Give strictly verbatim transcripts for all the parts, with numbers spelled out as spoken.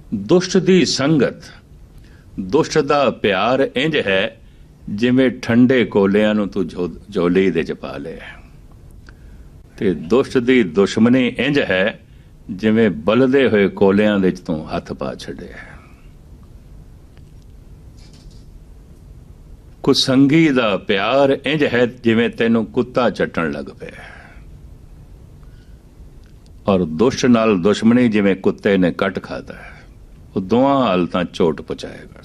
दुष्ट दी संगत, दुष्ट दा प्यार इंज है जिवें ठंडे कोलियां नूं तू जो जोली दे च पा ले, ते दुष्ट दी दुश्मनी इंज है जिवें बलदे होए कोलियां दे च तू हथ पा छड़े। कुसंगी दा प्यार इंज है जिवें तैनूं कुत्ता चट्टण लग पिया, और दुष्ट नाल दुश्मनी जिवें कुत्ते ने कट खाता है, वो दोवां हालतां चोट पहुंचाएगा।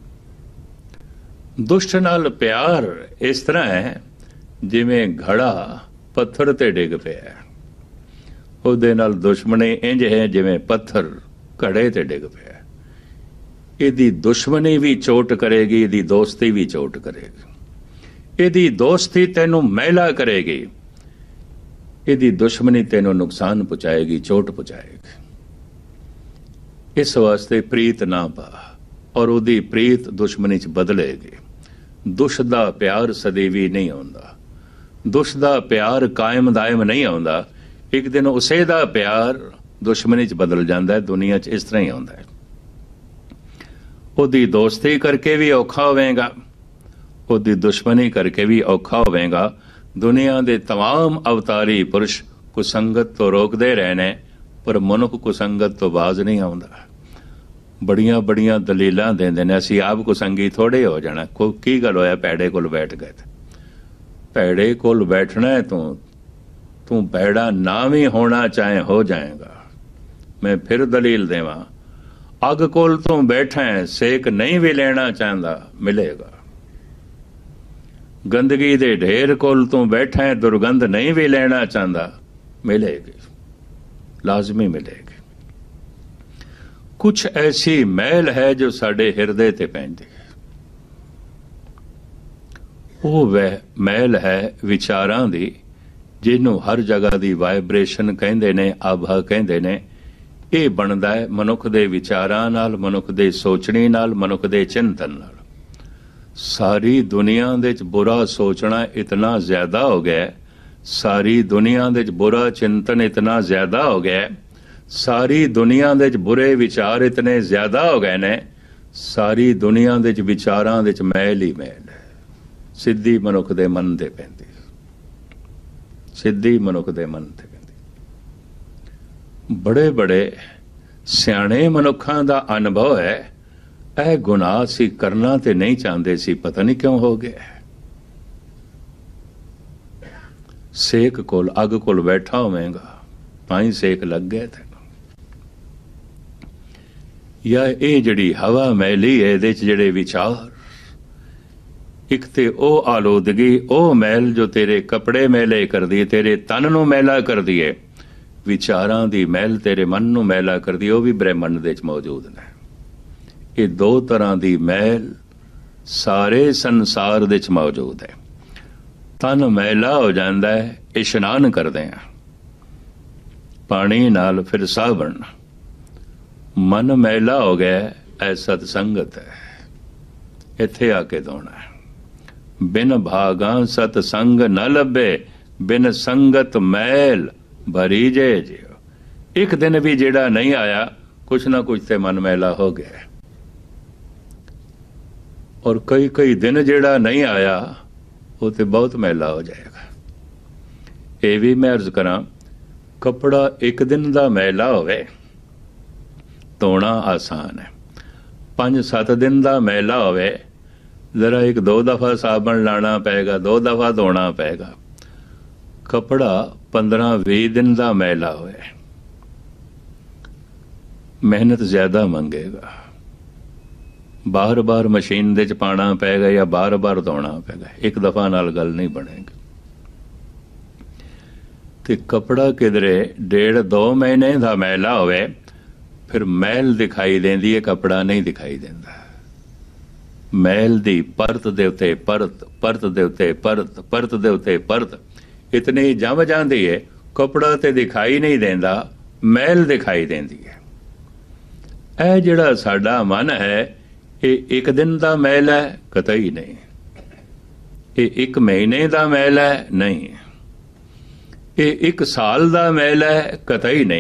दुष्ट नाल प्यार इस तरह है जिवें घड़ा पत्थर ते डिग पिया, ਉਹਦੇ ਨਾਲ ਦੁਸ਼ਮਣੀ ਇੰਜ ਹੈ ਜਿਵੇਂ ਪੱਥਰ ਘੜੇ ਤੇ ਡਿੱਗ ਪਿਆ। ਇਹਦੀ ਦੁਸ਼ਮਣੀ ਵੀ ਚੋਟ ਕਰੇਗੀ, ਇਹਦੀ ਦੋਸਤੀ ਵੀ ਚੋਟ ਕਰੇਗੀ। ਇਹਦੀ ਦੋਸਤੀ ਤੈਨੂੰ ਮਹਿਲਾ ਕਰੇਗੀ, ਇਹਦੀ ਦੁਸ਼ਮਣੀ ਤੈਨੂੰ ਨੁਕਸਾਨ ਪਹੁੰਚਾਏਗੀ, ਚੋਟ ਪਹੁੰਚਾਏਗੀ। ਇਸ ਵਾਸਤੇ ਪ੍ਰੀਤ ਨਾ ਪਾ, ਔਰ ਉਹਦੀ ਪ੍ਰੀਤ ਦੁਸ਼ਮਣੀ 'ਚ ਬਦਲੇਗੀ। ਦੁਸ਼ਟ ਦਾ ਪਿਆਰ ਸਦੀਵੀ ਨਹੀਂ ਆਉਂਦਾ, ਦੁਸ਼ਟ ਦਾ ਪਿਆਰ ਕਾਇਮ ਦਾਇਮ ਨਹੀਂ ਆਉਂਦਾ। ਇੱਕ ਦਿਨ ਉਸੇ ਦਾ ਪਿਆਰ ਦੁਸ਼ਮਣੀ 'ਚ ਬਦਲ ਜਾਂਦਾ ਹੈ। ਦੁਨੀਆ 'ਚ ਇਸ ਤਰ੍ਹਾਂ ਹੀ ਆਉਂਦਾ ਹੈ। ਉਹਦੀ ਦੋਸਤੀ ਕਰਕੇ ਵੀ ਔਖਾ ਹੋਵੇਗਾ, ਉਹਦੀ ਦੁਸ਼ਮਣੀ ਕਰਕੇ ਵੀ ਔਖਾ ਹੋਵੇਗਾ। ਦੁਨੀਆ ਦੇ तमाम ਅਵਤਾਰੀ ਪੁਰਸ਼ ਕੁਸੰਗਤ ਤੋਂ ਰੋਕਦੇ ਰਹੇ ਨੇ, ਪਰ ਮਨੁੱਖ ਕੁਸੰਗਤ ਤੋਂ ਬਾਜ਼ ਨਹੀਂ ਆਉਂਦਾ। ਬੜੀਆਂ ਬੜੀਆਂ ਦਲੀਲਾਂ ਦਿੰਦੇ ਨੇ, ਅਸੀਂ ਆਪ ਕੁਸੰਗੀ ਥੋੜੇ ਹੋ ਜਾਣਾ। ਕੋ ਕੀ ਗੱਲ ਹੋਇਆ, ਭੈੜੇ ਕੋਲ ਬੈਠ ਗਏ। ਭੈੜੇ ਕੋਲ ਬੈਠਣਾ ਹੈ ਤੂੰ ਤੂੰ ਭੈੜਾ ਨਾ ਵੀ ਹੋਣਾ ਚਾਹੇ ਹੋ ਜਾਏਗਾ। ਮੈਂ ਫਿਰ ਦਲੀਲ ਦੇਵਾਂ, ਅੱਗ ਕੋਲ ਤੂੰ ਬੈਠਾ ਹੈ, ਸੇਕ ਨਹੀਂ ਵੀ ਲੈਣਾ ਚਾਹੁੰਦਾ, ਮਿਲੇਗਾ। ਗੰਦਗੀ ਦੇ ਢੇਰ ਕੋਲ ਤੂੰ ਬੈਠਾ ਹੈ, ਦੁਰਗੰਧ ਨਹੀਂ ਵੀ ਲੈਣਾ ਚਾਹੁੰਦਾ, ਮਿਲੇਗੀ, ਲਾਜ਼ਮੀ ਮਿਲੇਗੀ। ਕੁਛ ਐਸੀ ਮਹਿਲ ਹੈ ਜੋ ਸਾਡੇ ਹਿਰਦੇ ਤੇ ਪੈਂਦੀ ਹੈ, ਉਹ ਵह ਮਹਿਲ ਹੈ ਵਿਚਾਰਾਂ ਦੀ, ਜਿਹਨੂੰ ਹਰ ਜਗ੍ਹਾ ਦੀ ਵਾਈਬ੍ਰੇਸ਼ਨ ਕਹਿੰਦੇ ਨੇ, ਆਭਾ ਕਹਿੰਦੇ ਨੇ। ਇਹ ਬਣਦਾ ਹੈ ਮਨੁੱਖ ਦੇ ਵਿਚਾਰਾਂ ਨਾਲ, ਮਨੁੱਖ ਦੇ ਸੋਚਣੀ ਨਾਲ, ਮਨੁੱਖ ਦੇ ਚਿੰਤਨ ਨਾਲ। ਸਾਰੀ ਦੁਨੀਆ ਦੇ ਵਿੱਚ ਬੁਰਾ ਸੋਚਣਾ ਇਤਨਾ ਜ਼ਿਆਦਾ ਹੋ ਗਿਆ, ਸਾਰੀ ਦੁਨੀਆ ਦੇ ਵਿੱਚ ਬੁਰਾ ਚਿੰਤਨ ਇਤਨਾ ਜ਼ਿਆਦਾ ਹੋ ਗਿਆ, ਸਾਰੀ ਦੁਨੀਆ ਦੇ ਵਿੱਚ ਬੁਰੇ ਵਿਚਾਰ ਇਤਨੇ ਜ਼ਿਆਦਾ ਹੋ ਗਏ ਨੇ, ਸਾਰੀ ਦੁਨੀਆ ਦੇ ਵਿੱਚ ਵਿਚਾਰਾਂ ਦੇ ਵਿੱਚ ਮੈਲ ਹੀ ਮੈਲ ਹੈ। ਸਿੱਧੀ ਮਨੁੱਖ ਦੇ ਮਨ ਤੇ ਪੈਂਦੀ, ਸਿੱਧੀ ਮਨੁੱਖ ਦੇ ਮਨ ਤੇ ਪੈਂਦੀ। ਬੜੇ ਬੜੇ ਸਿਆਣੇ ਮਨੁੱਖਾਂ ਦਾ ਅਨੁਭਵ ਹੈ, ਇਹ ਗੁਨਾਹ ਸੀ ਕਰਨਾ ਤੇ ਨਹੀਂ ਚਾਹੁੰਦੇ ਸੀ, ਪਤਾ ਨਹੀਂ ਕਿਉਂ ਹੋ ਗਿਆ। ਸੇਕ ਕੋਲ, ਅੱਗ ਕੋਲ ਬੈਠਾ ਹੋਵੇਗਾ, ਤਾਂ ਹੀ ਸੇਕ ਲੱਗ ਗਿਆ ਤੈਨੂੰ। ਜਾਂ ਇਹ ਜਿਹੜੀ ਹਵਾ ਮੈਲੀ ਹੈ, ਇਹਦੇ 'ਚ ਜਿਹੜੇ ਵਿਚਾਰ, ਇੱਕ ਤੇ ਉਹ ਆਲੋਦਗੀ, ਉਹ ਮੈਲ ਜੋ ਤੇਰੇ ਕੱਪੜੇ ਮੈਲੇ ਕਰਦੀ ਹੈ, ਤੇਰੇ ਤਨ ਨੂੰ ਮੈਲਾ ਕਰਦੀ ਹੈ। ਵਿਚਾਰਾਂ ਦੀ ਮੈਲ ਤੇਰੇ ਮਨ ਨੂੰ ਮੈਲਾ ਕਰਦੀ ਹੈ, ਉਹ ਵੀ ਬ੍ਰਹਿਮੰਡ ਦੇ ਵਿੱਚ ਮੌਜੂਦ ਨੇ। ਇਹ ਦੋ ਤਰ੍ਹਾਂ ਦੀ ਮੈਲ ਸਾਰੇ ਸੰਸਾਰ ਦੇ ਵਿੱਚ ਮੌਜੂਦ ਹੈ। ਤਨ ਮੈਲਾ ਹੋ ਜਾਂਦਾ ਹੈ ਇਸ਼ਨਾਨ ਕਰਦੇ ਆ ਪਾਣੀ ਨਾਲ, ਫਿਰ ਸਾਬਣ। ਮਨ ਮੈਲਾ ਹੋ ਗਿਆ, ਐ ਸਤ ਸੰਗਤ ਹੈ, ਇੱਥੇ ਆ ਕੇ ਧੋਣਾ ਹੈ। ਬਿਨ ਭਾਗਾਂ ਸਤ ਸੰਗ ਨ ਲੱਭੇ, ਬਿਨ ਸੰਗਤ ਮੈਲ ਭਰੀ ਜੇ ਜਿਉ। ਇੱਕ ਦਿਨ ਵੀ ਜਿਹੜਾ ਨਹੀਂ ਆਇਆ, ਕੁਛ ਨਾ ਕੁਛ ਤੇ ਮਨ ਮੈਲਾ ਹੋ ਗਿਆ। ਔਰ ਕਈ ਕਈ ਦਿਨ ਜਿਹੜਾ ਨਹੀਂ ਆਇਆ, ਉਹ ਤੇ ਬਹੁਤ ਮੈਲਾ ਹੋ ਜਾਏਗਾ। ਇਹ ਵੀ ਮੈਂ ਅਰਜ਼ ਕਰਾਂ, ਕੱਪੜਾ ਇੱਕ ਦਿਨ ਦਾ ਮੈਲਾ ਹੋਵੇ, ਧੋਣਾ ਆਸਾਨ ਹੈ। ਪੰਜ ਸੱਤ ਦਿਨ ਦਾ ਮੈਲਾ ਹੋਵੇ, ਜ਼ਰਾ ਇੱਕ ਦੋ ਦਫਾ ਸਾਬਣ ਲਾਣਾ ਪਏਗਾ, ਦੋ ਦਫਾ ਧੋਣਾ ਪਏਗਾ। ਕੱਪੜਾ ਪੰਦਰਾਂ ਵੀਹ ਦਿਨ ਦਾ ਮੈਲਾ ਹੋਏ, ਮਿਹਨਤ ਜ਼ਿਆਦਾ ਮੰਗੇਗਾ, ਬਾਰ ਬਾਰ ਮਸ਼ੀਨ ਦੇ 'ਚ ਪਾਣਾ ਪਏਗਾ ਜਾਂ ਬਾਰ ਬਾਰ ਧੋਣਾ ਪਏਗਾ। ਇੱਕ ਦਫਾ ਨਾਲ ਗੱਲ ਨਹੀਂ ਬਣੇਗੀ। ਤੇ ਕੱਪੜਾ ਕਿਧਰੇ ਡੇਢ ਦੋ ਮਹੀਨੇ ਦਾ ਮੈਲਾ ਹੋਵੇ, ਫਿਰ ਮੈਲ ਦਿਖਾਈ ਦਿੰਦੀ ਹੈ, ਕੱਪੜਾ ਨਹੀਂ ਦਿਖਾਈ ਦਿੰਦਾ। ਮੈਲ ਦੀ ਪਰਤ ਦੇ ਉੱਤੇ ਪਰਤ, ਪਰਤ ਦੇ ਉੱਤੇ ਪਰਤ, ਪਰਤ ਦੇ ਉੱਤੇ ਪਰਤ ਇਤਨੀ ਜੰਮ ਜਾਂਦੀ ਹੈ, ਕੱਪੜਾ ਤੇ ਦਿਖਾਈ ਨਹੀਂ ਦਿੰਦਾ, ਮੈਲ ਦਿਖਾਈ ਦਿੰਦੀ ਹੈ। ਇਹ ਜਿਹੜਾ ਸਾਡਾ ਮਨ ਹੈ, ਇਹ ਇੱਕ ਦਿਨ ਦਾ ਮੈਲ ਹੈ? ਕਤਈ ਨਹੀਂ। ਇਹ ਇੱਕ ਮਹੀਨੇ ਦਾ ਮੈਲ ਹੈ? ਨਹੀਂ। ਇਹ ਇੱਕ ਸਾਲ ਦਾ ਮੈਲ ਹੈ? ਕਤਈ ਨਹੀਂ।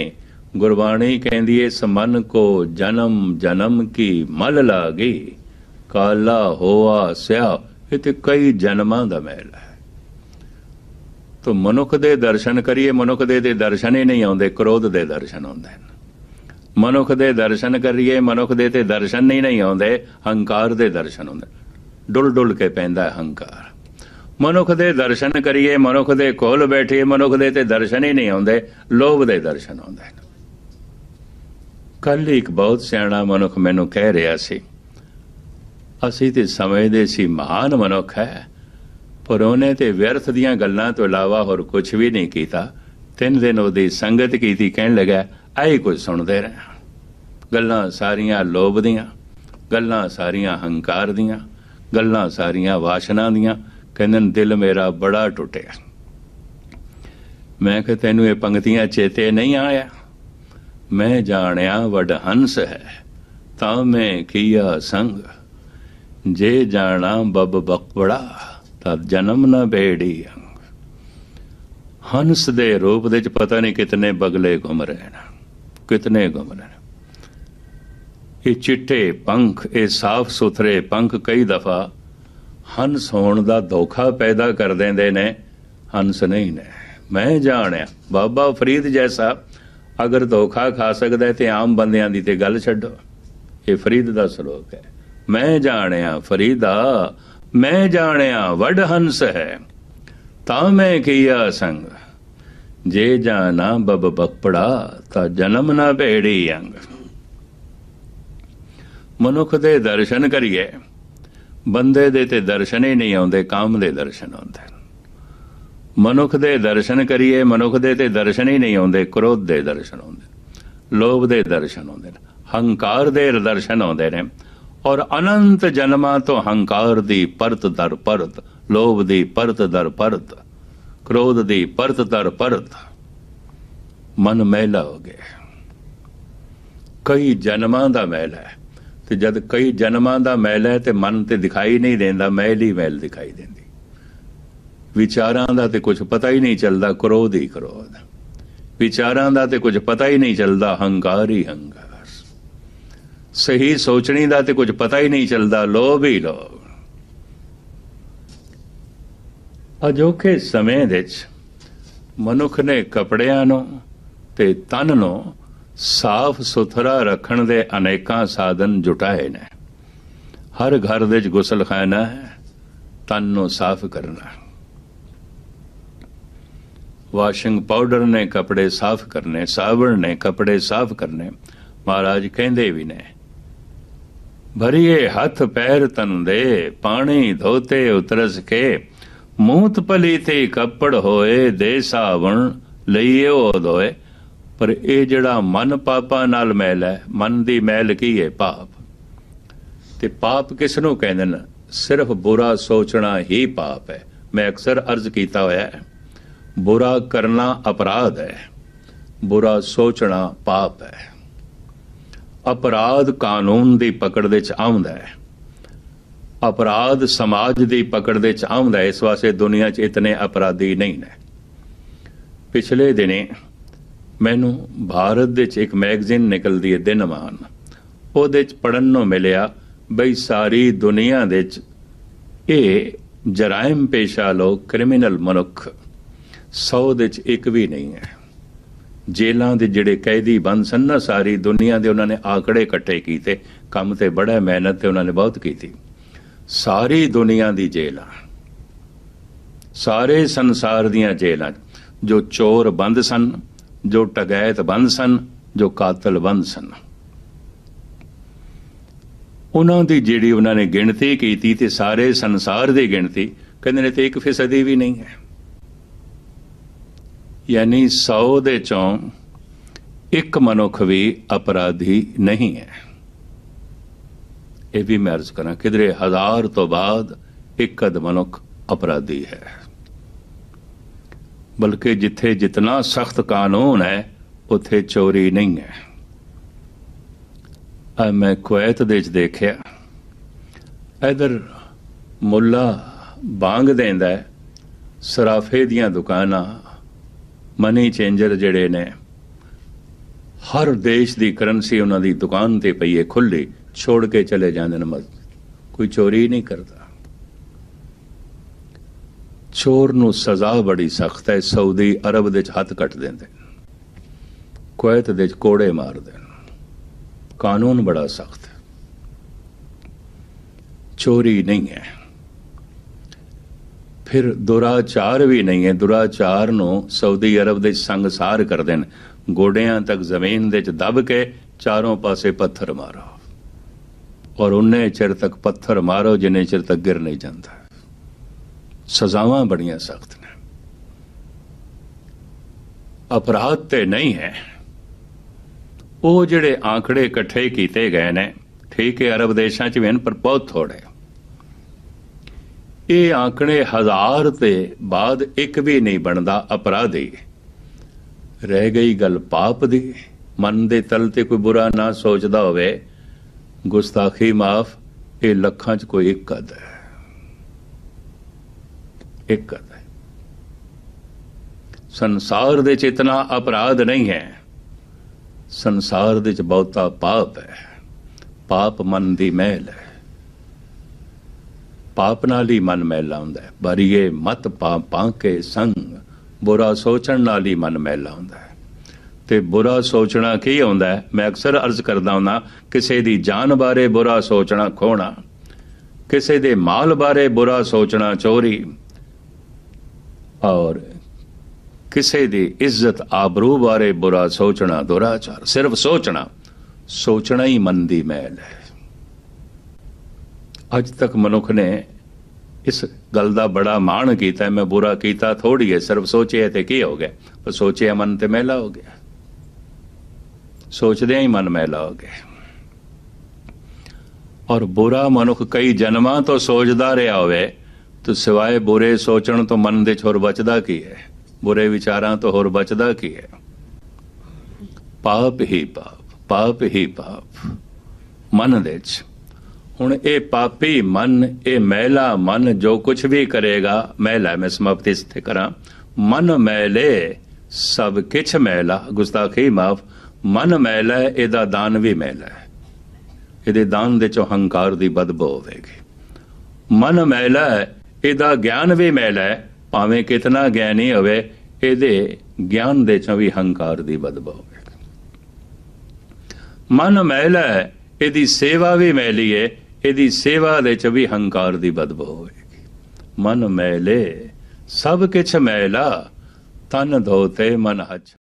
ਗੁਰਬਾਣੀ ਕਹਿੰਦੀ ਇਸ ਮਨ ਕੋ ਜਨਮ ਜਨਮ ਕੀ ਮਲ ਲਾਗੀ, ਕਾਲਾ ਹੋਆ ਸਿਆ। ਇਹ ਤੇ ਕਈ ਜਨਮਾਂ ਦਾ ਮੈਲ ਹੈ। ਤੋ ਮਨੁੱਖ ਦੇ ਦਰਸ਼ਨ ਕਰੀਏ, ਮਨੁੱਖ ਦੇ ਤੇ ਦਰਸ਼ਨ ਹੀ ਨਹੀਂ ਆਉਂਦੇ, ਕ੍ਰੋਧ ਦੇ ਦਰਸ਼ਨ ਆਉਂਦੇ ਨੇ। ਮਨੁੱਖ ਦੇ ਦਰਸ਼ਨ ਕਰੀਏ, ਮਨੁੱਖ ਦੇ ਤੇ ਦਰਸ਼ਨ ਨਹੀਂ ਨਹੀਂ ਆਉਂਦੇ, ਹੰਕਾਰ ਦੇ ਦਰਸ਼ਨ ਹੁੰਦੇ। ਡੁੱਲ ਡੁੱਲ ਕੇ ਪੈਂਦਾ ਹੈ ਹੰਕਾਰ। ਮਨੁੱਖ ਦੇ ਦਰਸ਼ਨ ਕਰੀਏ, ਮਨੁੱਖ ਦੇ ਕੋਲ ਬੈਠੀਏ, ਮਨੁੱਖ ਦੇ ਤੇ ਦਰਸ਼ਨ ਹੀ ਨਹੀਂ ਆਉਂਦੇ, ਲੋਭ ਦੇ ਦਰਸ਼ਨ ਆਉਂਦੇ ਨੇ। ਕੱਲ ਇੱਕ ਬਹੁਤ ਸਿਆਣਾ ਮਨੁੱਖ ਮੈਨੂੰ ਕਹਿ ਰਿਹਾ ਸੀ, ਅਸੀਂ ਤੇ ਸਮਝਦੇ ਸੀ ਮਹਾਨ ਮਨੁੱਖ ਹੈ, ਪਰ ਉਹਨੇ ਤੇ ਵਿਅਰਥ ਦੀਆਂ ਗੱਲਾਂ ਤੋਂ ਇਲਾਵਾ ਹੋਰ ਕੁਝ ਵੀ ਨਹੀਂ ਕੀਤਾ। ਤਿੰਨ ਦਿਨ ਉਹਦੀ ਸੰਗਤ ਕੀਤੀ, ਕਹਿਣ ਲੱਗਾ ਆਹੀ ਕੁਝ ਸੁਣਦੇ ਰਹੇ, ਗੱਲਾਂ ਸਾਰੀਆਂ ਲੋਭ ਦੀਆਂ, ਗੱਲਾਂ ਸਾਰੀਆਂ ਹੰਕਾਰ ਦੀਆਂ, ਗੱਲਾਂ ਸਾਰੀਆਂ ਵਾਸ਼ਨਾ ਦੀਆਂ। ਕਹਿੰਦੇ ਦਿਲ ਮੇਰਾ ਬੜਾ ਟੁੱਟਿਆ। ਮੈਂ ਕਿਹਾ ਤੈਨੂੰ ਇਹ ਪੰਕਤੀਆਂ ਚੇਤੇ ਨਹੀਂ ਆਇਆ? ਮੈਂ ਜਾਣਿਆ ਵਡ ਹੰਸ ਹੈ ਤਾਂ ਮੈਂ ਕੀਆ ਸੰਗ, ਜੇ ਜਾਣਾ ਬਬ ਬਕਬੜਾ ਤਾਂ ਜਨਮ ਨਾ ਬੇੜੀ ਅੰਗ। ਹੰਸ ਦੇ ਰੂਪ ਦੇ ਚ ਪਤਾ ਨਹੀਂ ਕਿਤਨੇ ਬਗਲੇ ਘੁੰਮ ਰਹੇ ਨੇ, ਕਿਤਨੇ ਘੁੰਮ ਰਹੇ ਨੇ। ਇਹ ਚਿੱਟੇ ਪੰਖ, ਇਹ ਸਾਫ਼ ਸੁਥਰੇ ਪੰਖ ਕਈ ਦਫਾ ਹੰਸ ਹੋਣ ਦਾ ਧੋਖਾ ਪੈਦਾ ਕਰ ਦਿੰਦੇ ਨੇ, ਹੰਸ ਨਹੀਂ ਨੇ। ਮੈਂ ਜਾਣਿਆ ਬਾਬਾ ਫਰੀਦ ਜੈਸਾ ਅਗਰ ਧੋਖਾ ਖਾ ਸਕਦਾ ਤੇ ਆਮ ਬੰਦਿਆਂ ਦੀ ਤੇ ਗੱਲ ਛੱਡੋ। ਇਹ ਫਰੀਦ ਦਾ ਸ਼ਲੋਕ ਹੈ। ਮੈਂ ਜਾਣਿਆ ਫਰੀਦਾ, ਮੈਂ ਜਾਣਿਆ ਵਡ ਹੰਸ ਹੈ ਤਾਂ ਮੈਂ ਕੀਆ ਸੰਗ, ਜੇ ਜਾਣਾ ਬਬ ਬਕਪੜਾ ਤਾਂ ਜਨਮ ਨਾ ਭੇੜੀ ਅੰਗ। ਮਨੁੱਖ ਦੇ ਦਰਸ਼ਨ ਕਰੀਏ, ਬੰਦੇ ਦੇ ਤੇ ਦਰਸ਼ਨ ਹੀ ਨਹੀਂ ਆਉਂਦੇ, ਕਾਮ ਦੇ ਦਰਸ਼ਨ ਆਉਂਦੇ। ਮਨੁੱਖ ਦੇ ਦਰਸ਼ਨ ਕਰੀਏ, ਮਨੁੱਖ ਦੇ ਤੇ ਦਰਸ਼ਨ ਹੀ ਨਹੀਂ ਆਉਂਦੇ, ਕ੍ਰੋਧ ਦੇ ਦਰਸ਼ਨ ਆਉਂਦੇ, ਲੋਭ ਦੇ ਦਰਸ਼ਨ ਆਉਂਦੇ, ਹੰਕਾਰ ਦੇ ਦਰਸ਼ਨ ਆਉਂਦੇ ਨੇ। ਔਰ ਅਨੰਤ ਜਨਮਾਂ ਤੋਂ ਹੰਕਾਰ ਦੀ ਪਰਤ ਦਰ ਪਰਤ, ਲੋਭ ਦੀ ਪਰਤ ਦਰ ਪਰਤ, ਕ੍ਰੋਧ ਦੀ ਪਰਤ ਦਰ ਪਰਤ, ਮਨ ਮੈਲਾ ਹੋ ਗਿਆ। ਕਈ ਜਨਮਾਂ ਦਾ ਮੈਲ ਹੈ, ਤੇ ਜਦ ਕਈ ਜਨਮਾਂ ਦਾ ਮੈਲ ਹੈ ਤੇ ਮਨ ਤੇ ਦਿਖਾਈ ਨਹੀਂ ਦਿੰਦਾ, ਮੈਲ ਹੀ ਮੈਲ ਦਿਖਾਈ ਦਿੰਦੀ। ਵਿਚਾਰਾਂ ਦਾ ਤੇ ਕੁਝ ਪਤਾ ਹੀ ਨਹੀਂ ਚੱਲਦਾ, ਕ੍ਰੋਧ ਹੀ ਕ੍ਰੋਧ। ਵਿਚਾਰਾਂ ਦਾ ਤੇ ਕੁਝ ਪਤਾ ਹੀ ਨਹੀਂ ਚੱਲਦਾ, ਹੰਕਾਰ ਹੀ ਹੰਕਾਰ। ਸਹੀ ਸੋਚਣੀ ਦਾ ਤੇ ਕੁਝ ਪਤਾ ਹੀ ਨਹੀਂ ਚੱਲਦਾ, ਲੋਭ ਹੀ ਲੋਭ। ਅਜੋਕੇ ਸਮੇਂ ਵਿੱਚ ਮਨੁੱਖ ਨੇ ਕੱਪੜਿਆਂ ਨੂੰ ਤੇ ਤਨ ਨੂੰ ਸਾਫ਼ ਸੁਥਰਾ ਰੱਖਣ ਦੇ ਅਨੇਕਾਂ ਸਾਧਨ ਜੁਟਾਏ ਨੇ। ਹਰ ਘਰ ਵਿੱਚ ਗੁਸਲਖਾਨਾ ਹੈ, ਤਨ ਨੂੰ ਸਾਫ਼ ਕਰਨਾ। ਵਾਸ਼ਿੰਗ ਪਾਊਡਰ ਨੇ ਕੱਪੜੇ ਸਾਫ਼ ਕਰਨੇ, ਸਾਬਣ ਨੇ ਕੱਪੜੇ ਸਾਫ਼ ਕਰਨੇ। ਮਹਾਰਾਜ ਕਹਿੰਦੇ ਵੀ ਨੇ, ਭਰੀਏ ਹੱਥ ਪੈਰ ਤਨ ਦੇ, ਪਾਣੀ ਧੋਤੇ ਉਤਰਸ ਕੇ, ਮੂਤ ਪਲੀਤੇ ਕੱਪੜ ਹੋਏ, ਦੇ ਸਾਵਣ ਲਈਓ ਧੋਏ। ਪਰ ਇਹ ਜਿਹੜਾ ਮਨ ਪਾਪਾਂ ਨਾਲ ਮੈਲ ਹੈ, ਮਨ ਦੀ ਮੈਲ ਕੀ ਹੈ? ਪਾਪ। ਤੇ ਪਾਪ ਕਿਸ ਨੂੰ ਕਹਿੰਦੇ ਨੇ? ਸਿਰਫ ਬੁਰਾ ਸੋਚਣਾ ਹੀ ਪਾਪ ਹੈ। ਮੈਂ ਅਕਸਰ ਅਰਜ਼ ਕੀਤਾ ਹੋਇਆ ਹੈ, ਬੁਰਾ ਕਰਨਾ ਅਪਰਾਧ ਹੈ, ਬੁਰਾ ਸੋਚਣਾ ਪਾਪ ਹੈ। ਅਪਰਾਧ ਕਾਨੂੰਨ ਦੀ ਪਕੜ ਦੇ ਚ ਆਉਂਦਾ ਹੈ, ਅਪਰਾਧ ਸਮਾਜ ਦੀ ਪਕੜ ਦੇ ਚ ਆਉਂਦਾ ਹੈ। ਇਸ ਵਾਸਤੇ ਦੁਨੀਆ ਚ ਇਤਨੇ ਅਪਰਾਧੀ ਨਹੀਂ ਨੇ। ਪਿਛਲੇ ਦਿਨੇ ਮੈਨੂੰ ਭਾਰਤ ਦੇ ਚ ਇੱਕ ਮੈਗਜ਼ੀਨ ਨਿਕਲਦੀ ਹੈ, ਦਿਨਮਾਨ, ਉਹਦੇ ਚ ਪੜ੍ਹਨ ਨੂੰ ਮਿਲਿਆ ਬਈ ਸਾਰੀ ਦੁਨੀਆ ਦੇ ਚ ਇਹ ਜਰਾਇਮ ਪੇਸ਼ਾ ਲੋਕ, ਕ੍ਰਿਮੀਨਲ ਮਨੁੱਖ ਸੌ ਦੇ ਚ ਇੱਕ ਵੀ ਨਹੀਂ ਹੈ। ਜੇਲਾਂ ਦੇ ਜਿਹੜੇ ਕੈਦੀ ਬੰਦ ਸਨ ਨਾ ਸਾਰੀ ਦੁਨੀਆ ਦੇ, ਉਹਨਾਂ ਨੇ ਆંકੜੇ ਇਕੱਠੇ ਕੀਤੇ। ਕੰਮ ਤੇ ਬੜਾ ਮਿਹਨਤ ਤੇ ਉਹਨਾਂ ਨੇ ਬਹੁਤ ਕੀਤੀ। ਸਾਰੀ ਦੁਨੀਆ ਦੀ ਜੇਲਾਂ, ਸਾਰੇ ਸੰਸਾਰ ਦੀਆਂ ਜੇਲਾਂ, ਜੋ ਚੋਰ ਬੰਦ ਸਨ, ਜੋ ਟਗੈਤ ਬੰਦ ਸਨ, ਜੋ ਕਾਤਲ ਬੰਦ ਸਨ, ਉਹਨਾਂ ਦੀ ਜਿਹੜੀ ਉਹਨਾਂ ਨੇ ਗਿਣਤੀ ਕੀਤੀ ਤੇ ਸਾਰੇ ਸੰਸਾਰ ਦੀ ਗਿਣਤੀ ਕਹਿੰਦੇ ਨੇ ਤੇ ਇੱਕ ਫੀਸਦੀ ਵੀ ਨਹੀਂ ਹੈ। ਯਾਨੀ ਸੌ ਦੇ ਚੋਂ ਇੱਕ ਮਨੁੱਖ ਵੀ ਅਪਰਾਧੀ ਨਹੀਂ ਹੈ। ਇਹ ਵੀ ਮੈਂ ਅਰਜ਼ ਕਰਾਂ, ਕਿਧਰੇ ਹਜ਼ਾਰ ਤੋਂ ਬਾਅਦ ਇੱਕ ਅਧ ਮਨੁੱਖ ਅਪਰਾਧੀ ਹੈ। ਬਲਕਿ ਜਿੱਥੇ ਜਿਤਨਾ ਸਖਤ ਕਾਨੂੰਨ ਹੈ ਉੱਥੇ ਚੋਰੀ ਨਹੀਂ ਹੈ। ਆ ਮੈਂ ਕੁਵੈਤ ਦੇ ਵਿੱਚ ਦੇਖਿਆ, ਇਧਰ ਮੁੱਲਾ ਬਾਂਗ ਦਿੰਦਾ, ਸਰਾਫੇ ਦੀਆਂ ਦੁਕਾਨਾਂ, ਮਨੀ ਚੇਂਜਰ ਜਿਹੜੇ ਨੇ, हर देश की करंसी उन्होंने दुकान ते पई है खुली, छोड़ के चले जाते हैं मत, कोई चोरी नहीं करता। चोर नूं सज़ा बड़ी सख्त है। सऊदी अरब दे हथ कट देंदे, कुवैत दे कोड़े मार देन, कानून बड़ा सख्त है। चोरी नहीं है, फिर दुराचार भी नहीं है। दुराचार नूं सऊदी अरब दे संगसार कर देन, गोडियां तक जमीन दे च दब के चारों पासे पत्थर मारो, और उन्ने चिर तक पत्थर मारो जिन्ने चिर तक गिर नहीं जाता। सजावां बड़ियां सख्त ने। अपराध ते नहीं है, वो जिहड़े आंकड़े इकट्ठे किए गए ने, ठीक है अरब देशों च भी पर बहुत थोड़े। ये आंकड़े हजार ते बाद एक भी नहीं बनता अपराधी। रह गई गल पाप दी, मन दे तल ते कोई बुरा ना सोचदा होवे, गुस्ताखी माफ, ये लखां च कोई एक कद है, एक कद है। संसार दे च इतना अपराध नहीं है, संसार दे च बहुता पाप है। पाप मन दी मैल है, पाप नाल ही मन मैला हुंदा है। बरिए मत पापां के संग, बुरा सोचण नाल ही मन मैला हुंदा है। ते बुरा सोचना की हुंदा है? मैं अक्सर अर्ज करदा हुंदा, किसी दी जान बारे बुरा सोचना खोना, किसी दे माल बारे बुरा सोचना चोरी, और किसी दी इज्जत आबरू बारे बुरा सोचना दुराचार। सिर्फ सोचना, सोचना ही मन दी मैल है। अज तक मनुख ने इस गल का बड़ा माण किया है, मैं बुरा किया थोड़ी है, सिर्फ सोचे तो की हो गया, पर सोचे मन तो मैला हो गया, सोचदे ही मन मैला हो गया। और बुरा मनुख कई जन्मां तो सोचदा रहा होवे, तो सिवाय बुरे सोचण तो मन दे होर बचदा की है, बुरे विचारां तो होर बचदा की है। पाप ही पाप, पाप ही पाप मन दे च। हुण ये पापी मन, ये मैला मन जो कुछ भी करेगा मैला। मैं समाप्ति इत्थे करां। मन मैले सब किछ मैला, गुस्ताखी माफ। मन मैला है, इहदा दान भी मैला है, इहदे दान दे चों हंकार दी बदबू होवेगी। मन मैला है, इहदा ज्ञान भी मैला है, भावें कितना ज्ञानी होवे, इहदे ज्ञान दे चों भी हंकार दी बदबू होवेगी। मन मैला है, इहदी सेवा भी मैली है, इहदी सेवा दे च भी हंकार दी बदबू होवेगी। मन मैले सब किछ मैला, तन धोते मन हछ।